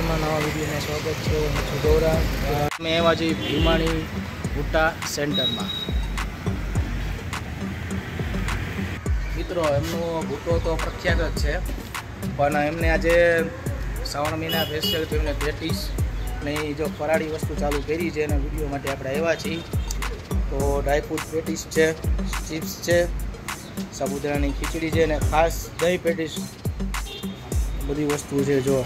ચેનલમાં નવા વિડીયોમાં સ્વાગત છે. હું છું ગૌરવ. મેં એવા જે ભીમાણી ભુટ્ટા સેન્ટરમાં મિત્રો એમનો ભુટ્ટો તો પ્રખ્યાત જ છે, પણ એમને આજે શ્રાવણ મહિના સ્પેશિયલ તો એમને પેટીસ ને જો ફરાળી વસ્તુ ચાલુ કરી છે એના વિડીયો માટે આપણે આવ્યા છીએ. તો ડ્રાયફ્રૂટ પેટીસ છે, ચિપ્સ છે, સાબુદાણાની ખીચડી છે અને ખાસ દહીં પેટીસ બધી વસ્તુ છે. જો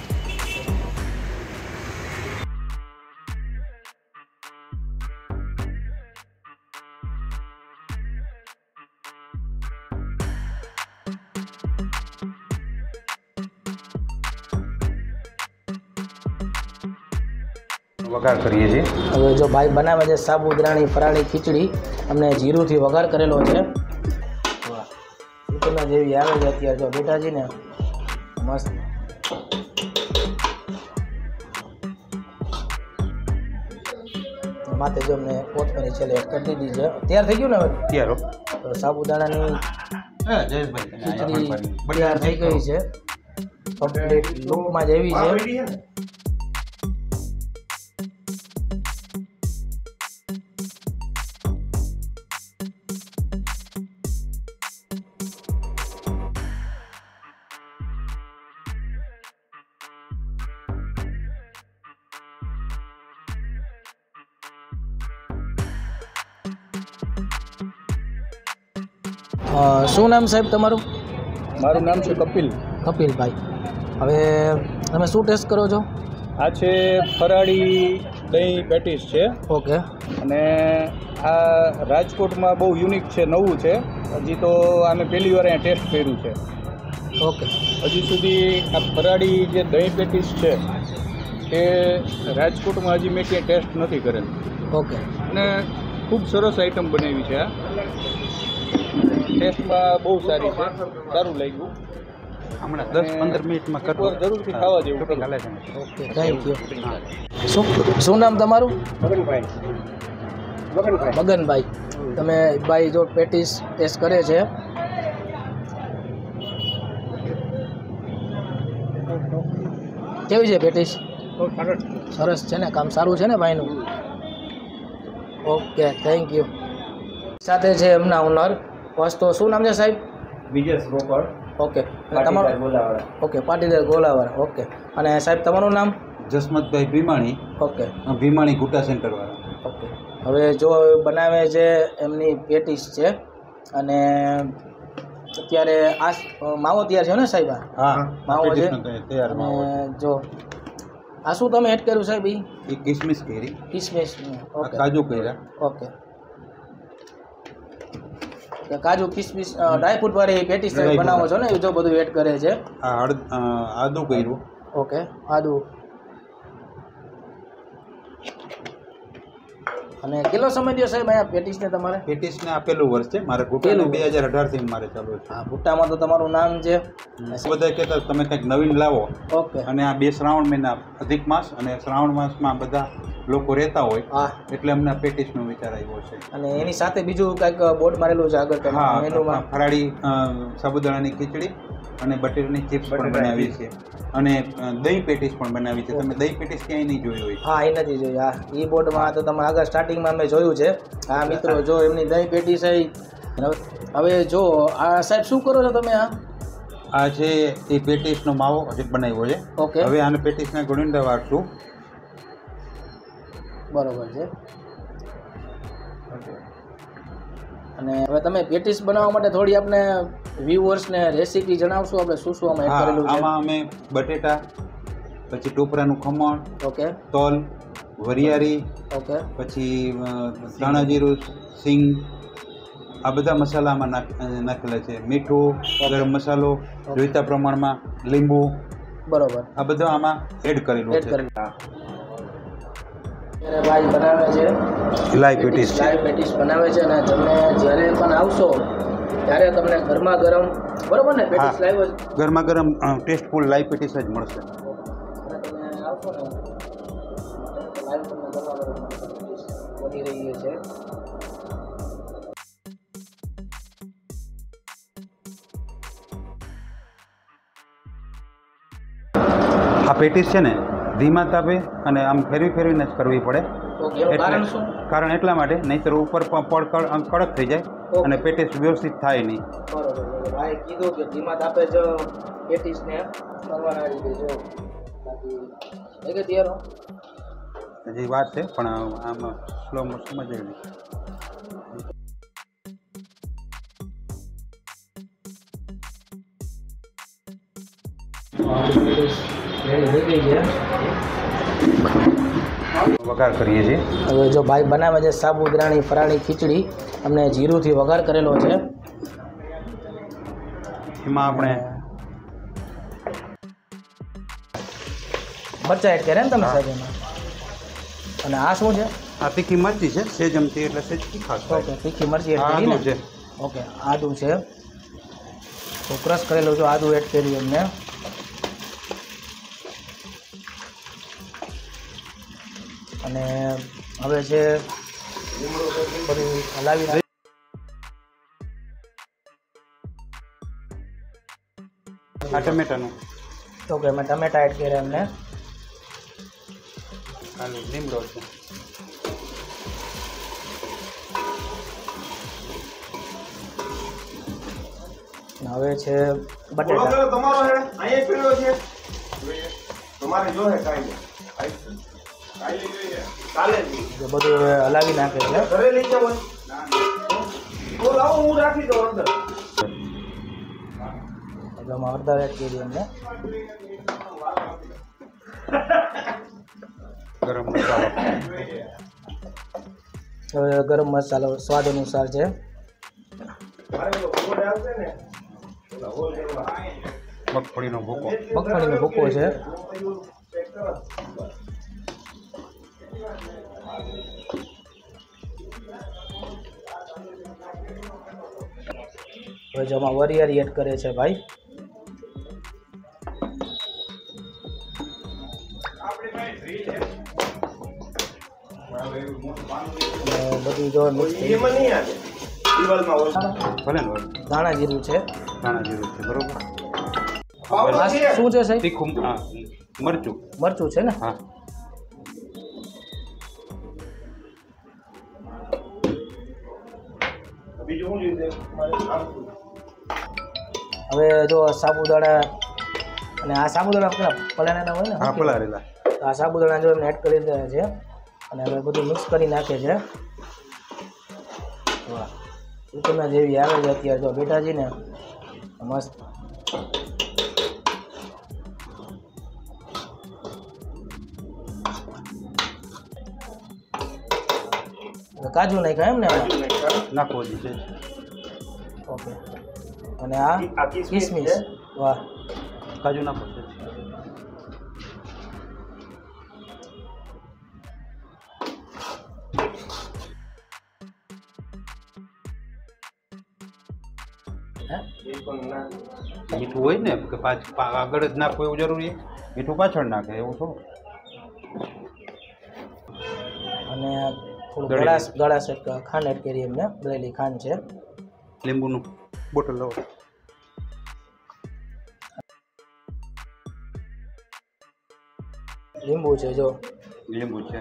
વઘાર કરીએ છીએ. હવે જો ભાઈ બનાવે છે સાબુદાણાની ફરાળી ખીચડી, અમને જીરુંથી વઘાર કરેલો છે. સૂચના જેવી આવે છે અત્યારે જો બેટાજી ને મસ્ત. માથે જો અમને કોથમરી છેલ્લે એડ કરી દીધી છે. તૈયાર થઈ ગયું ને હવે? તૈયાર. તો સાબુદાણાની ખીચડી તૈયાર થઈ ગઈ છે. કમ્પ્લીટ લુકમાં જેવી છે. શું નામ સાહેબ તમારું? મારું નામ છે કપિલ. કપિલભાઈ, હવે તમે શું ટેસ્ટ કરો છો? આ છે ફરાળી દહીં પેટીસ છે. ઓકે. અને આ રાજકોટમાં બહુ યુનિક છે, નવું છે. હજી તો આમે પહેલી વાર અહીંયા ટેસ્ટ કર્યું છે. ઓકે. હજી સુધી આ ફરાળી જે દહીં પેટીસ છે એ રાજકોટમાં હજી મેં ક્યાંય ટેસ્ટ નથી કરેલ. ઓકે. અને ખૂબ સરસ આઈટમ બનાવી છે. આ ટેસ્ટમાં બહુ સારી છે, સારું લાગ્યું. હમણાં 10-15 મિનિટમાં એકવાર જરૂરથી ખાવા જેવું ચાલે છે. Okay, thank you. શું નામ તમારું? મગનભાઈ. તમે ભાઈ જો પેટીસ ટેસ્ટ કરે છે. કેવી છે પેટીસ? સરસ છે ને? કામ સારું છે ને ભાઈનું? Okay, thank you. સાથે છે એમના ઓનર. તો શું નામ છે સાહેબ? વિજેશ રોકડ. ઓકે. તમારું? ઓકે, પાટીદાર ગોલાવાળા. ઓકે. અને સાહેબ તમારું નામ? જસમતભાઈ ભીમાણી. ઓકે. ભીમાણી ભુટ્ટા સેન્ટરવાળા. ઓકે. હવે જો બનાવે છે એમની પેટીસ છે અને અત્યારે આ માવો તૈયાર છે ને સાહેબ? હા, માવો છે તૈયાર. અને જો આ શું તમે એડ કર્યું સાહેબ? એ કિસમિસ કરી, કિસમિસ. ઓકે. કાજુ કર્યા. ઓકે. કાજુ કિસમિસ ડ્રાયફ્રૂટ વાળી પેટીસ બનાવો છો ને, જો બધું એડ કરે છે. આદુ કર્યું. ઓકે. આદુ. અને કેટલો સમય થયો સાહેબ અહીંયા પેટીસને તમારે? પેટીસને આપેલું વર્ષ છે મારે. ભુટ્ટાનું 2018 થી મારે ચાલુ છે. હા, ભુટ્ટામાં તો તમારું નામ છે. બધા કહેતા તમે કંઈક નવીન લાવો. ઓકે. અને આ 2 શ્રાવણ મહિના અધિક માસ અને શ્રાવણ માસમાં બધા લોકો રહેતા હોય, હા, એટલે અમને પેટીસનો વિચાર આવ્યો છે. અને એની સાથે બીજું કંઈક બોર્ડ મારેલું છે આગળ મેનુમાં? ફરાળી સાબુદાણાની ખીચડી અને બટેટાની ચિપ્સ પણ બનાવી છે અને દહીં પેટીસ પણ બનાવી છે. તમે દહીં પેટીસ ક્યાંય નહીં જોઈ હોય? હા, એ નથી જોઈ. હા, એ બોર્ડમાં તો તમે આગળ સ્ટાર્ટિંગમાં મેં જોયું છે. હા મિત્રો, જો એમની દહીં પેટીસ. હવે જો આ સાહેબ શું કરો છો તમે? આ છે એ પેટીસનો માવો હજી બનાવ્યો છે. ઓકે. હવે આને પેટીસના ગુણીંદા વાળશું. બરોબર છે. અને હવે તમે પેટીસ બનાવવા માટે થોડી આપણે વ્યુઅર્સને રેસીપી જણાવશો? આપણે શું શું આમાં એડ કરેલું છે? આમાં અમે બટેટા, પછી ટોપરાનું ખમણ, ઓકે, તલ, વરિયાળી, ઓકે, પછી ધાણા જીરું, સિંગ, આ બધા મસાલા આમાં નાખેલા છે. મીઠું, ગરમ મસાલો, જોઈતા પ્રમાણમાં લીંબુ. બરોબર. આ બધા આમાં એડ કરેલું છે. ભાઈ બનાવે છે લાઈવ પેટીસ. લાઈવ પેટીસ બનાવે છે અને તમે જ્યારે પણ આવશો ત્યારે તમને ગરમા ગરમ, બરોબર ને, પેટીસ લાઈવ ગરમા ગરમ ટેસ્ટફુલ લાઈવ પેટીસ જ મળશે. તમે આવશો ને લાઈવ તમને ગરમા ગરમ પેટીસ બની રહી છે. આ પેટીસ છે ને ધીમા તાપે અને આમ ફેરવીને જ કરવી પડે. ઓકે, એનું કારણ શું? કારણ એટલા માટે, નહીંતર ઉપર કડક થઈ જાય અને પેટીસ વ્યવસ્થિત થાય નહીં. બરોબર. ભાઈ કીધું કે ધીમા તાપે જ પેટીસને કરવાના રીતે જો બાકી એ કે તૈયાર હજી વાત છે પણ આમાં સ્લો સમજાવી. વઘાર કરીએ છીએ. હવે જો ભાઈ બનાવે છે સાબુદાણાની ફરાળી ખીચડી, અમને જીરુંથી વઘાર કરેલો છે. એમાં આપણે મરચાં એડ કર્યા ને તમે સાહેબ એમાં? અને આ શું છે? આ તીખી મરચી છે, સેજમથી એટલે સેજ તીખા. ઓકે, તીખી મરચી એડ કરી આદુ ને? છે. ઓકે, આદુ છે તો ક્રશ કરેલું જો આદુ એડ કર્યું એમને. અને હવે છે બધું હલાવી નાખ. આ ટમેટાનું. ઓકે, મેં ટમેટા એડ કર્યા એમને. લીમડો છે. હવે છે બટેટા. તમારો હે અહીંયા પીળો છે તમારે જો હે કાઈ કાલે બધું હવે હલાવી નાખે છે. ઘરે લઈ જાવ તો લાવો હું રાખી દઉં અંદર. એટલે આમાં હળદર એડ કરી એમને. ગરમ મસાલો. હવે ગરમ મસાલો સ્વાદ અનુસાર છે. મગફળીનો ભૂકો. મગફળીનો ભૂકો છે. હવે જો આમાં વરિયાળી એડ કરે છે ભાઈ. બધું જો મિક્સ થઈ ભલે ને ધાણા જીરું છે. ધાણા જીરું છે. બરોબર. આ શું છે સાહેબ? તીખું મરચું. મરચું છે ને? હા. હવે જો સાબુદાણા અને આ સાબુદાણા પેલા પલાળેલા હોય ને? હા, પલાળેલા. આ સાબુદાણા જો એમને એડ કરી દે છે અને હવે બધું મિક્સ કરી નાખે છે. વાહ, સૂચના જેવી આવે છે અત્યારે જો બેટાજી ને મસ્ત. કાજુ નાખ્યા એમ ને? નાખવો છે. ઓકે, અને આ કિસમિસ. વાહ, કાજુ નાખો છે. મીઠું હોય ને કે આગળ જ નાખવું એવું જરૂરી? મીઠું પાછળ નાખે એવું થોડું. અને થોડું ગળાશ ખાંડ એડ કરી એમને. દળેલી ખાંડ છે. લીંબુનું બોટલ લો. લીંબુ છે જો. લીંબુ છે.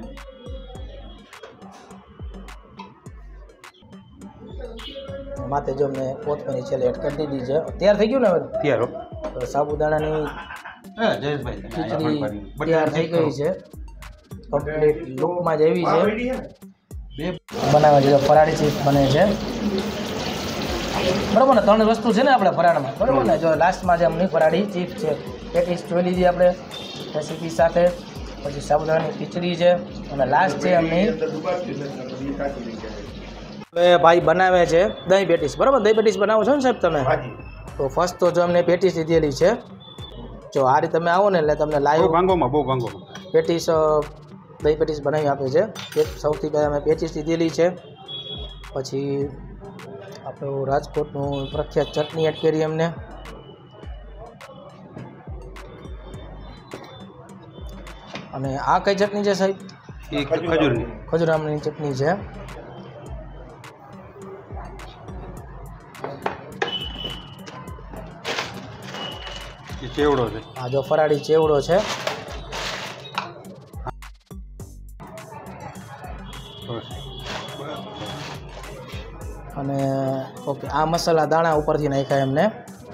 માથે જો મેં કોથમીર છેલ્લે એડ કરી દીધી છે. તૈયાર થઈ ગયું ને? હવે તૈયાર. તો સાબુદાણાની જયેશભાઈ ખીચડી તૈયાર થઈ ગઈ છે. કમ્પ્લીટ લુકમાં જ એવી છે. બનાવે છે ફરાળી ચીપ્સ બને છે. બરાબર ને? 3 વસ્તુ છે ને આપણે ફરાળમાં, બરાબર ને? જો લાસ્ટમાં જે અમની ફરાળી ચીપ્સ છે, પેટીસ જોઈ લીધી આપણે રેસીપી સાથે, પછી સાબુદાણાની ખીચડી છે અને લાસ્ટ છે અમની. હવે ભાઈ બનાવે છે દહીં પેટીસ. બરાબર, દહીં પેટીસ બનાવો છો ને સાહેબ તમે? તો ફર્સ્ટ તો જો અમને પેટીસ લીધેલી છે. જો આ રીતે તમે આવો ને એટલે તમને લાઈવ બહુ ભાંગોમાં પેટીસ દહીં પેટીસ બનાવી આપે છે. સૌથી પહેલાં અમે પેટીસ લીધેલી છે. પછી આપણું રાજકોટનું પ્રખ્યાત ચટણી એડ કરી એમને. અને આ કઈ ચટણી છે સાહેબ? ખજૂર આમની ચટણી છે. ચેવડો છે. આ જો ફરાળી ચેવડો છે. અને ઓકે, આ મસાલા દાણા ઉપરથી નાખ્યા એમને.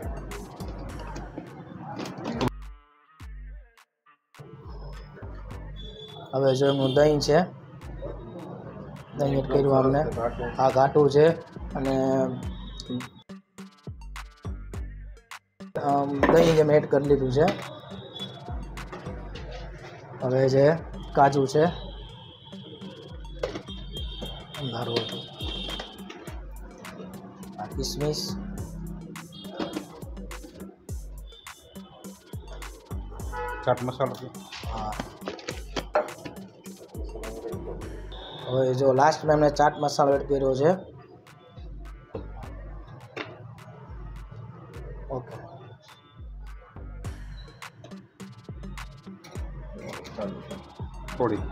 હવે જો એમનું દહીં છે, દહીં એડ કર્યું અમને. આ ઘાટું છે અને દહીં જેમ એડ કરી લીધું છે. હવે છે કાજુ છે, અંધારું હતું, આ કિસમિસ, ચાટ મસાલો. હા. હવે જો લાસ્ટમાં એમને ચાટ મસાલો એડ કર્યો છે. ઓકે, થોડી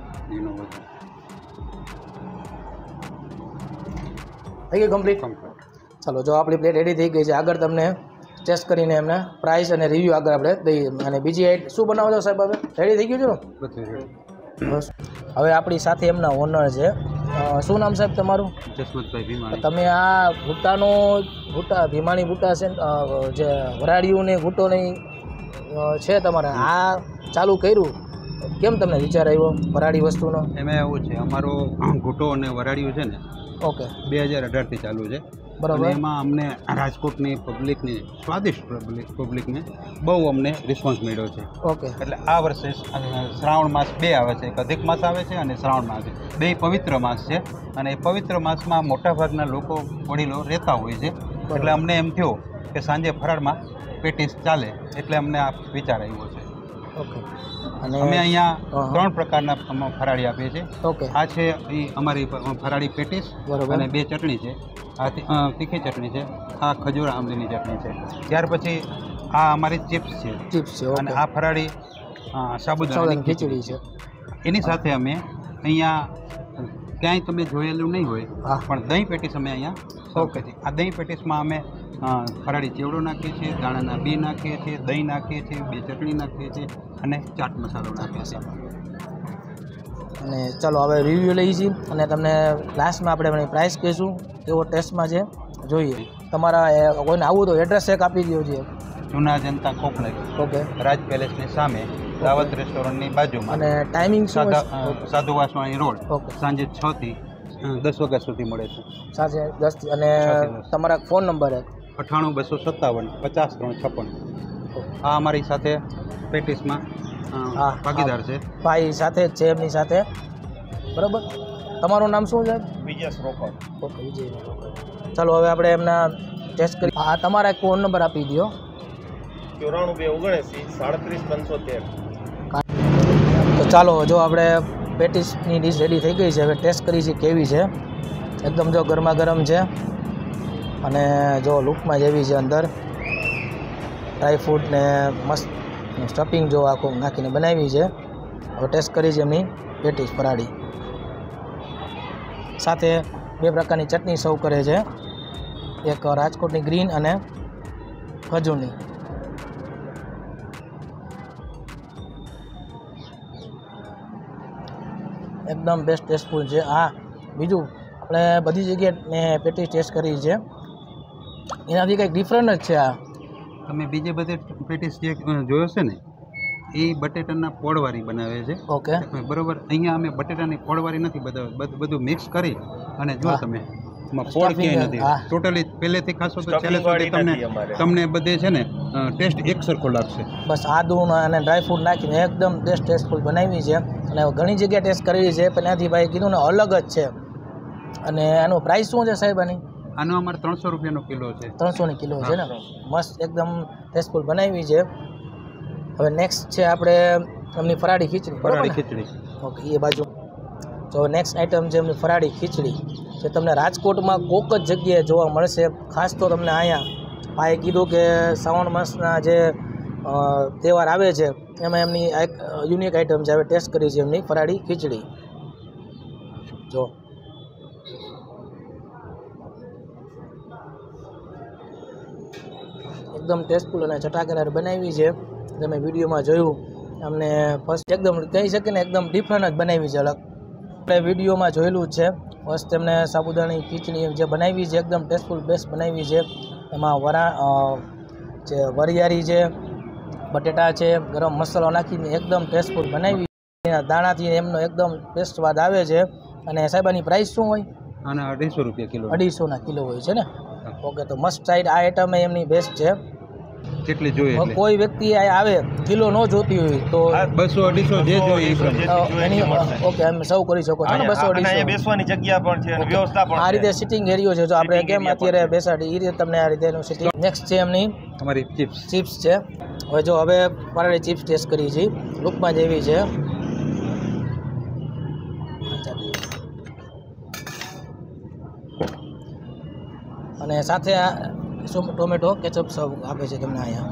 થઈ ગયું કમ્પ્લીટ. ચાલો, જો આપણી પ્લેટ રેડી થઈ ગઈ છે. આગળ તમને ટેસ્ટ કરીને એમને પ્રાઇસ અને રિવ્યૂ આગળ આપણે દઈએ. અને બીજી આઈટ શું બનાવો છો સાહેબ? હવે રેડી થઈ ગયું છે ને? બસ. હવે આપણી સાથે એમના ઓનર છે. શું નામ સાહેબ તમારું? જસવંતભાઈ ભીમાણી. તમે આ ભૂટ્ટા ભીમાણી ભૂટ્ટા છે જે વરાળીયું ને ભૂટ્ટો નહીં છે તમારે, આ ચાલુ કર્યું કેમ તમને વિચાર આવ્યો વરાળી વસ્તુનો? એમાં એવું છે, અમારો ઘૂંટો અને વરાળિયું છે ને ઓકે 2018થી ચાલુ છે. બરાબર. એમાં અમને રાજકોટની પબ્લિકની સ્વાદિષ્ટ પબ્લિકને બહુ અમને રિસ્પોન્સ મળ્યો છે. ઓકે. એટલે આ વર્ષે શ્રાવણ માસ 2 આવે છે, એક અધિક માસ આવે છે અને શ્રાવણ માસ, 2 પવિત્ર માસ છે. અને એ પવિત્ર માસમાં મોટાભાગના લોકો વડીલો રહેતા હોય છે. એટલે અમને એમ થયું કે સાંજે ફરાળમાં પેટીસ ચાલે, એટલે અમને આ વિચાર આવ્યો છે. ઓકે. અને અમે અહીંયા 3 પ્રકારના ફરાળી આપીએ છીએ. ઓકે. આ છે એ અમારી ફરાળી પેટીસ બરાબર. અને 2 ચટણી છે. આ તીખી ચટણી છે, આ ખજૂર આંબલીની ચટણી છે. ત્યાર પછી આ અમારી ચિપ્સ છે. અને આ ફરાળી સાબુદાણાની ખીચડી છે. એની સાથે અમે અહીંયા ક્યાંય તમે જોયેલું નહીં હોય પણ દહીં પેટીસ અમે અહીંયા સર્વ કરીએ. આ દહીં પેટીસમાં અમે ફરાળી ચેવડો નાખીએ છીએ, દાણાના બી નાખીએ છીએ, દહીં નાખીએ છીએ, 2 ચટણી નાખીએ છીએ અને ચાટ મસાલો નાખીએ છીએ. અને ચાલો હવે રિવ્યૂ લઈએ છીએ અને તમને લાસ્ટમાં આપણે એની પ્રાઇસ કહીશું કેવો ટેસ્ટમાં છે જોઈએ. તમારા કોઈને આવું તો એડ્રેસ એક આપી દો છે. જૂના જનતા કોમ્પ્લેક્સ, ઓકે, રાજ પેલેસની સામે, દાવત રેસ્ટોરન્ટની બાજુમાં. અને ટાઈમિંગ શું? સાધુ વાસવાણી રોડ. ઓકે. સાંજે 6 થી 10 વાગ્યા સુધી મળે છે. સાંજે 10 થી. અને તમારા ફોન નંબર 98 257 50 356. આ અમારી સાથે પેટીસમાં ભાગીદાર છે. ભાઈ સાથે જ છે એમની સાથે. બરાબર. તમારું નામ શું છે? વિજય રોકડ. ઓકે, વિજય. ચાલો હવે આપણે એમના ટેસ્ટ કરી. હા, તમારા એક ફોન નંબર આપી દો. 94 279 3713. તો ચાલો, જો આપણે પેટીસની ડીશ રેડી થઈ ગઈ છે. હવે ટેસ્ટ કરી છે કેવી છે. એકદમ જો ગરમા ગરમ છે અને જો લુકમાં જેવી છે, અંદર ડ્રાયફ્રૂટ ને મસ્ત સ્ટફિંગ જો આખું નાખીને બનાવી છે. હવે ટેસ્ટ કરી છે એમની પેટીસ ફરાળી. સાથે 2 પ્રકારની ચટણી સર્વ કરે છે, એક રાજકોટની ગ્રીન અને ખજૂરની. એકદમ બેસ્ટ ટેસ્ટફુલ છે. હા, બીજું આપણે બધી જગ્યાએ મેં પેટીસ ટેસ્ટ કરી છે, એનાથી કંઈક ડિફરન્ટ જ છે. આ તમે બીજે બધે પેટીસ જે જોયો છે ને, એ બટેટાના પોળવાળી બનાવે છે. ઓકે. બરોબર. અહીંયા અમે બટેટાની પોળવાળી નથી, બધું મિક્સ કરી અને જો તમે એમાં પોળ ક્યાંય નથી, ટોટલી પહેલેથી ખાશો તો છેલ્લે સુધી તમને બધે છે ને ટેસ્ટ એક સરખો લાગશે. બસ આદુ અને ડ્રાયફ્રૂટ નાખીને એકદમ બેસ્ટ ટેસ્ટફુલ બનાવી છે. અને ઘણી જગ્યાએ ટેસ્ટ કરેલી છે, પણ ત્યાંથી ભાઈ કીધું ને અલગ જ છે. અને એનું પ્રાઇસ શું છે સાહેબ આની? આનો અમારે 300 રૂપિયાનો કિલો છે. 300ની કિલો છે ને. મસ્ત એકદમ ટેસ્ટફુલ બનાવી છે. હવે નેક્સ્ટ છે આપણે એમની ફરાળી ખીચડી. ઓકે, એ બાજુ. તો નેક્સ્ટ આઈટમ છે એમની ફરાળી ખીચડી, જે તમને રાજકોટમાં કોક જ જગ્યાએ જોવા મળશે. ખાસ તો તમને અહીંયા ભાઈએ કીધું કે શ્રાવણ માસના જે તહેવાર આવે છે એમાં એમની એક યુનિક આઈટમ છે. હવે ટેસ્ટ કરી છે એમની ફરાળી ખીચડી. જો એકદમ ટેસ્ટફુલ અને ચટાકેદાર બનાવી છે. તમે વિડીયોમાં જોયું, અમને ફર્સ્ટ એકદમ કહી શકીએ ને એકદમ ડિફરન્ટ જ બનાવી છે, અલગ. આપણે વિડીયોમાં જોયેલું જ છે. બસ તેમને સાબુદાણાની ખીચડી જે બનાવી છે એકદમ ટેસ્ટફુલ બેસ્ટ બનાવી છે. એમાં જે વરિયાળી છે, બટેટા છે, ગરમ મસાલો નાખીને એકદમ ટેસ્ટફુલ બનાવી. દાણાથી એમનો એકદમ ટેસ્ટ સ્વાદ આવે છે. અને સાહેબાની પ્રાઇસ શું હોય? અને 250 રૂપિયા કિલો. 250 કિલો હોય છે ને. ઓકે, તો મસ્ટ સાઈડ આ આઈટમ એમની બેસ્ટ છે. જેટલી જોઈએ કોઈ વ્યક્તિ આવે કિલો ન જોતી હોય તો 200-250 જે જોઈએ એની ઓકે એમ સર્વ કરી શકો છો ને. 200-250 બેસવાની જગ્યા પણ છે અને વ્યવસ્થા પણ આ રીતે સિટિંગ એરિયો છે. જો આપણે કેમ અત્યારે બેસાડી એ રીતે તમને આ રીતે એનું સિટિંગ. નેક્સ્ટ છે એમની અમારી ચિપ્સ છે. હવે ફરાળી ચિપ્સ ટેસ્ટ કરી છે. લુકમાં જેવી છે. અને સાથે આ ટોમેટો કેચઅપ સર્વ આપે છે તમને અહીંયા.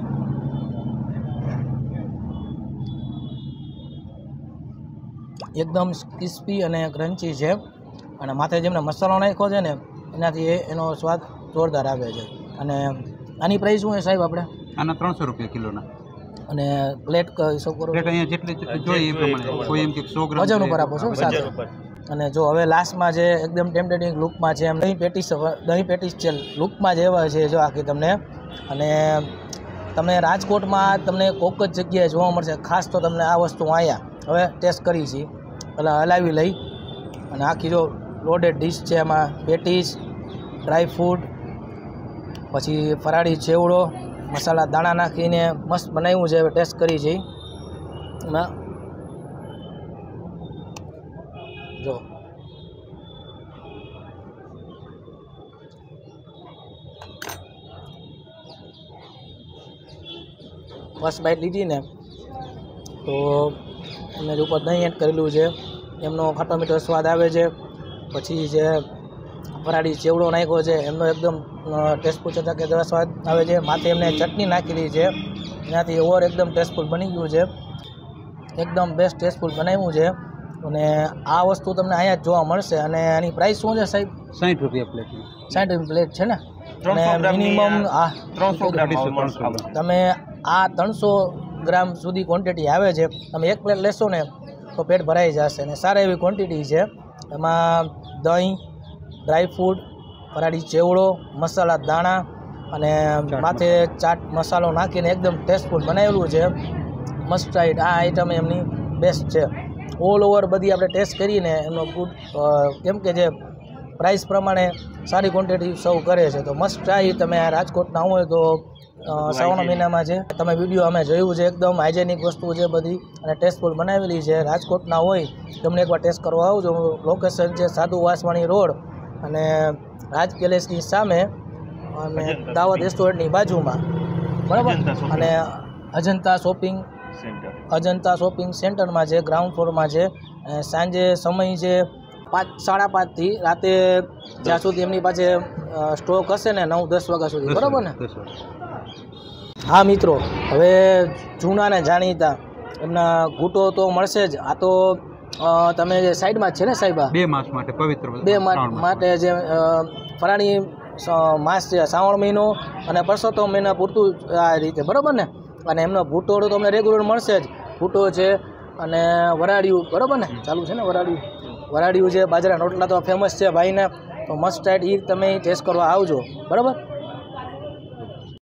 એકદમ ક્રિસ્પી અને ક્રન્ચી છે. અને માથે જેમને મસાલો નાખ્યો છે ને એનાથી એનો સ્વાદ જોરદાર આવે છે. અને આની પ્રાઇસ શું છે સાહેબ આપણે? આના 300 રૂપિયા કિલોના. અને પ્લેટ સર્વ કરો. પ્લેટ અહીંયા જેટલી જોઈએ એ પ્રમાણે. કોઈ એમ કે 100 ગ્રામ વજન ઉપર આપો છો સાથે. અને જો હવે લાસ્ટમાં જે એકદમ ટેમ્પટેટિંગ લુકમાં છે એમ દહીં પેટીસ છે લુકમાં જ એવા છે જો આખી તમને. અને તમને રાજકોટમાં તમને કોઈક જ જગ્યાએ જોવા મળશે. ખાસ તો તમને આ વસ્તુ અહીંયા હવે ટેસ્ટ કરી છે. એટલે હલાવી લઈ અને આખી જો લોડેડ ડીશ છે. એમાં પેટીસ, ડ્રાય ફ્રૂટ, પછી ફરાળી ચેવડો, મસાલા દાણા નાખીને મસ્ત બનાવ્યું છે. હવે ટેસ્ટ કરી છે એમાં જો ફર્સ્ટ બાઈટ લીધી ને તો એમને ઉપર દહીં એડ કરેલું છે. એમનો ખાટો મીઠો સ્વાદ આવે છે. પછી જે ફરાળી ચેવડો નાખ્યો છે એમનો એકદમ ટેસ્ટફુલ ચટાકેદાર સ્વાદ આવે છે. માથે એમને ચટણી નાખેલી છે એનાથી ઓવર એકદમ ટેસ્ટફુલ બની ગયું છે. એકદમ બેસ્ટ ટેસ્ટફુલ બનાવ્યું છે. અને આ વસ્તુ તમને અહીંયા જ જોવા મળશે. અને આની પ્રાઇસ શું છે સાહેબ? 60 રૂપિયા પ્લેટ. 60 રૂપિયા પ્લેટ છે ને. અને મિનિમમ 300 ગ્રામ તમે આ 300 ગ્રામ સુધી ક્વોન્ટિટી આવે છે. તમે એક પ્લેટ લેશો ને તો પેટ ભરાઈ જશે. અને સારી એવી ક્વોન્ટિટી છે. એમાં દહીં, ડ્રાયફ્રૂટ, ફરાળી ચેવડો, મસાલા દાણા અને માથે ચાટ મસાલો નાખીને એકદમ ટેસ્ટફુલ બનાવેલું છે. Must tried. આ આઈટમ એમની બેસ્ટ છે. ઓલ ઓવર બધી આપણે ટેસ્ટ કરીને એમનો ગુડ કેમ કે જે પ્રાઇસ પ્રમાણે સારી ક્વોન્ટિટી સર્વ કરે છે. તો મસ્ટ ટ્રાય. તમે આ રાજકોટના હોય તો શ્રાવણ મહિનામાં છે. તમે વિડીયો અમે જોયું છે. એકદમ હાઇજેનિક વસ્તુ છે બધી અને ટેસ્ટફુલ બનાવેલી છે. રાજકોટના હોય તમને એકવાર ટેસ્ટ કરવા આવજો. લોકેશન છે સાધુ વાસવાણી રોડ અને રાજ પેલેસની સામે અને દાવત રેસ્ટોરન્ટની બાજુમાં, બરાબર. અને અજંતા શોપિંગ સેન્ટરમાં છે, ગ્રાઉન્ડ ફ્લોરમાં છે. સાંજે સમય છે 5-5:30 થી રાતે જ્યાં સુધી એમની પાસે સ્ટોક હશે ને 9-10 વાગ્યા સુધી, બરાબર ને? હા મિત્રો, હવે જૂના ને જાણીતા એમના ઘૂંટો તો મળશે જ. આ તો તમે જે સાઈડમાં જ છે ને સાહેબ? 2 માસ માટે પવિત્ર 2 માટે જે ફરાળી માસ છે શ્રાવણ મહિનો અને પરસોત્તમ મહિના પૂરતું આ રીતે, બરાબર ને? અને એમનો ભૂટો તો તમને રેગ્યુલર મળશે જ. ભૂટો છે અને વરાળિયું, બરાબર ને? ચાલુ છે ને વરાળિયું છે. બાજરા રોટલા તો ફેમસ છે ભાઈને. તો મસ્ટ રાઈટ એ તમે ટેસ્ટ કરવા આવજો, બરાબર?